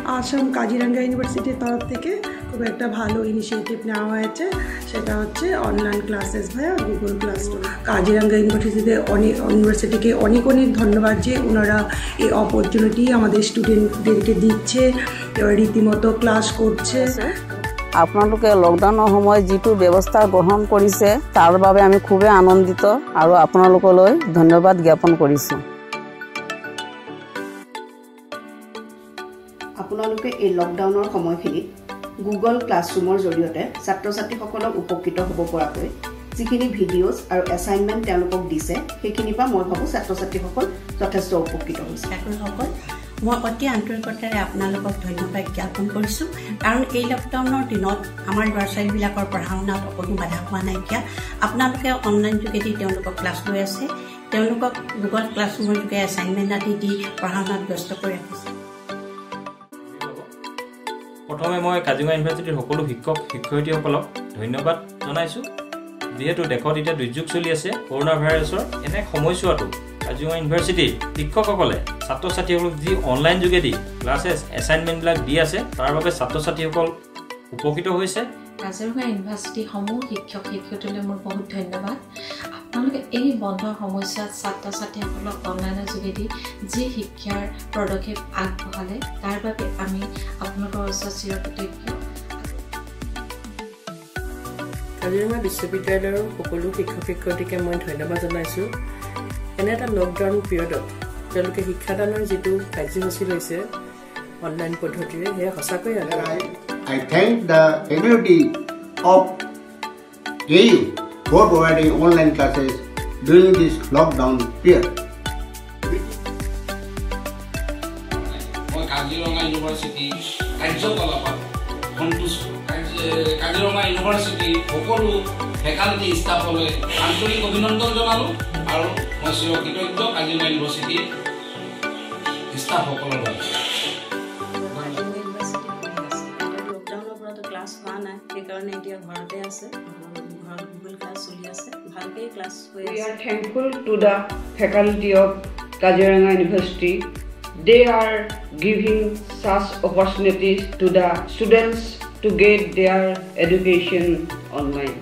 আসাম কাজিরাঙ্গা ইউনিভার্সিটির তরফ থেকে খুব একটা ভালো ইনিশিয়েটিভ নেওয়া হয়েছে, সেটা হচ্ছে online classes via Google classroom. Kaziranga ইউনিভার্সিটিকে অনেক ধন্যবাদ যে ওনারা এই অপরচুনিটি আমাদের স্টুডেন্টদেরকে দিচ্ছে, রীতিমতো ক্লাস করছে। আপোনালোকে লকডাউনৰ সময়ত যিটো ব্যৱস্থা গ্ৰহণ কৰিছে তাৰ বাবে আমি খুবেই আনন্দিত আৰু আপোনালোকলৈ ধন্যবাদ জ্ঞাপন কৰিছোঁ। আপোনালোকে এই লকডাউনৰ সময়খিনিত গুগল ক্লাছৰুমৰ জৰিয়তে ছাত্ৰ ছাত্ৰীসকলক উপকৃত হ'ব পৰাকৈ যিখিনি ভিডিঅ'জ আৰু এছাইনমেণ্ট তেওঁলোকক দিছে সেইখিনিৰ পৰা মই ভাবোঁ ছাত্ৰ ছাত্ৰীসকল যথেষ্ট উপকৃত হৈছে। মই অতি আন্তৰিকতাৰে আপোনালোকক ধন্যবাদ জ্ঞাপন কৰিছোঁ, কাৰণ এই লকডাউনৰ দিনত আমাৰ ল'ৰা ছোৱালীবিলাকৰ পঢ়া শুনাত অকণো বাধা হোৱা নাইকিয়া। আপোনালোকে অনলাইন যোগেদি তেওঁলোকক ক্লাছ লৈ আছে, তেওঁলোকক গুগল ক্লাছৰুমৰ যোগে এছাইনমেণ্ট আদি দি পঢ়া শুনাত ব্যস্ত কৰি ৰাখিছে। প্ৰথমে মই কাজিৰঙা ইউনিভাৰ্চিটিৰ সকলো শিক্ষক শিক্ষয়িত্ৰীসকলক ধন্যবাদ জনাইছোঁ, যিহেতু দেশত এতিয়া দুৰ্যোগ চলি আছে কৰোণা ভাইৰাছৰ। এনে সময়ছোৱাতো কাজিৰঙা ইউনিভাৰ্চিটিৰ শিক্ষকসকলে ছাত্ৰ ছাত্ৰীসকলক যি অনলাইন যোগেদি ক্লাছেছ এছাইনমেণ্টবিলাক দি আছে তাৰ বাবে ছাত্ৰ ছাত্ৰীসকল উপকৃত হৈছে। কাজিৰঙা ইউনিভাৰ্চিটিসমূহ শিক্ষক শিক্ষয়িত্ৰীলৈ মোৰ বহুত ধন্যবাদ। আপোনালোকে এই বন্ধৰ সময়ছোৱাত ছাত্ৰ ছাত্ৰীসকলক অনলাইনৰ যোগেদি যি শিক্ষাৰ পদক্ষেপ আগবঢ়ালে তাৰ বাবে আমি আপোনালোকৰ ওচৰত চিৰকৃতজ্ঞ। কাজিৰঙা বিশ্ববিদ্যালয়ৰ সকলো শিক্ষক শিক্ষয়িত্ৰীকে মই ধন্যবাদ জনাইছোঁ। এনে এটা লকডাউন পিৰিয়ডত তেওঁলোকে শিক্ষাদানৰ যিটো কাৰ্যসূচী লৈছে অনলাইন পদ্ধতিৰে, সেয়া সঁচাকৈ I thank the faculty of KU for providing online classes during this lockdown period. মই কাজিৰঙা ইউনিভাৰ্চিটি কাৰ্যকলাপত সন্তুষ্ট। কাজিৰঙা ইউনিভাৰ্চিটি সকলো ফেকাল্টি ষ্টাফলৈ আন্তৰিক অভিনন্দন জনালোঁ আৰু মই চিৰকৃতজ্ঞ কাজিৰঙা ইউনিভাৰ্চিটিৰ ষ্টাফসকলৰ বাবে। ক্লাছ হোৱা নাই, সেইকাৰণে এতিয়া ঘৰতে আছে, ঘৰত গুগল ক্লাছ চলি আছে, ভালকৈ ক্লাছ হৈ আছে। We are thankful to the faculty of Kaziranga University. They are giving such opportunities to the students to get their education online.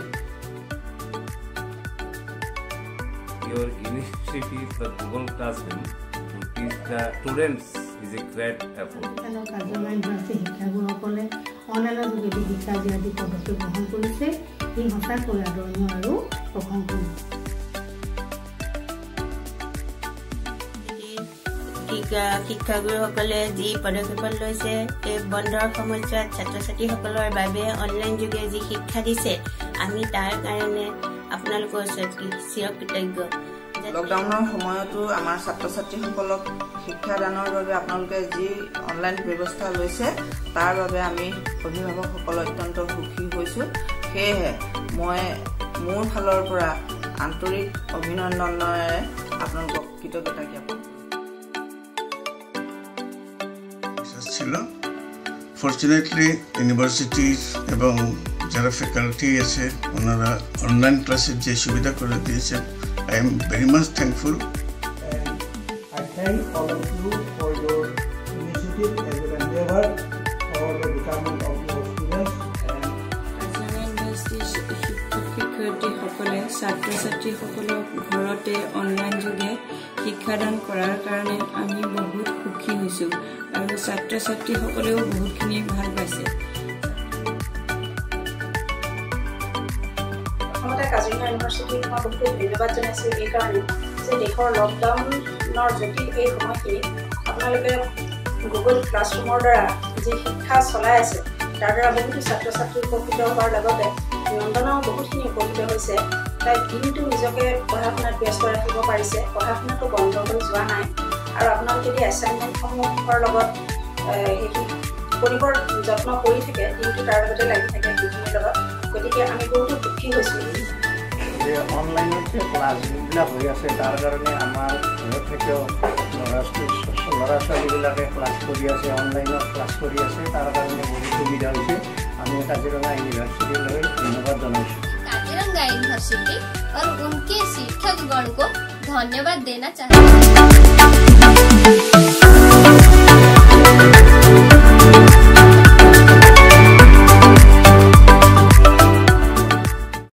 Your initiative, the Google Classroom, to teach the students is a great effort. Kaziranga university শিক্ষাগুৰুসকলে অনলাইনৰ যোগেদি শিক্ষা দিয়াদি পদক্ষেপ গ্ৰহণ কৰিছে, ই সঁচাকৈ আদৰণীয় আৰু প্ৰশংসনীয়। শিক্ষাগুৰুসকলে যি পদক্ষেপ লৈছে এই বন্ধৰ সময়ছোৱাত ছাত্ৰ ছাত্ৰীসকলৰ বাবে অনলাইন যোগে যি শিক্ষা দিছে, আমি তাৰ কাৰণে আপোনালোকৰ ওচৰত চিৰকৃতজ্ঞ। লকডাউনৰ সময়তো আমাৰ ছাত্ৰ ছাত্ৰীসকলক শিক্ষাদানৰ বাবে আপোনালোকে যি অনলাইন ব্যৱস্থা লৈছে তাৰ বাবে আমি অভিভাৱকসকল অত্যন্ত সুখী হৈছোঁ। সেয়েহে মই মোৰ ফালৰ পৰা আন্তৰিক অভিনন্দনেৰে আপোনালোকক কৃতজ্ঞতা জ্ঞাপন ছিল। ফর্চুনেটলি ইউনিভার্সিটির এবং যারা ফ্যাকাল্টি আছে ওনারা অনলাইন ক্লাসের যে সুবিধা করে দিয়েছেন, I am very much thankful. And I thank all of you for your initiative as an endeavor for the betterment of your students. শিক্ষাৰ্থীসকলে ছাত্ৰ ছাত্ৰীসকলক ঘৰতে অনলাইন যোগে শিক্ষাদান কৰাৰ কাৰণে আমি বহুত সুখী হৈছোঁ আৰু ছাত্ৰ ছাত্ৰীসকলেও বহুতখিনি ভাল পাইছে। কাজিৰঙা ইউনিভাৰ্চিটিক মই বহুত ধন্যবাদ জনাইছোঁ এই কাৰণে যে দেশৰ লকডাউনৰ যদি এই সময়খিনিত আপোনালোকে গুগল ক্লাছৰুমৰ দ্বাৰা যি শিক্ষা চলাই আছে তাৰ দ্বাৰা বহুতো ছাত্ৰ ছাত্ৰী উপকৃত হোৱাৰ লগতে নন্দনাও বহুতখিনি উপকৃত হৈছে। তাই দিনটো নিজকে পঢ়া শুনাত ব্যস্ত ৰাখিব পাৰিছে, পঢ়া শুনাটো বন্ধ হৈ যোৱা নাই আৰু আপোনালোকে যদি এছাইনমেণ্টসমূহৰ লগত কৰিবৰ যত্ন কৰি থাকে, দিনটো তাৰ লগতে লাগি থাকে সেইখিনিৰ লগত, গতিকে আমি বহুতো সুখী হৈছোঁ। যে অনলাইনত যে ক্লাছবিলাক হৈ আছে তাৰ কাৰণে আমাৰ ঘৰত থেকেও ল'ৰা ছোৱালীবিলাকে ক্লাছ কৰি আছে, অনলাইনত ক্লাছ কৰি আছে, তাৰ কাৰণে বহুত সুবিধা হৈছে। আমি কাজিৰঙা ইউনিভাৰ্চিটিলৈ ধন্যবাদ জনাইছোঁ। काजीरंगा यूनिवर्सिटी और उनके शिक्षकगण को धन्यवाद देना चाहते हैं।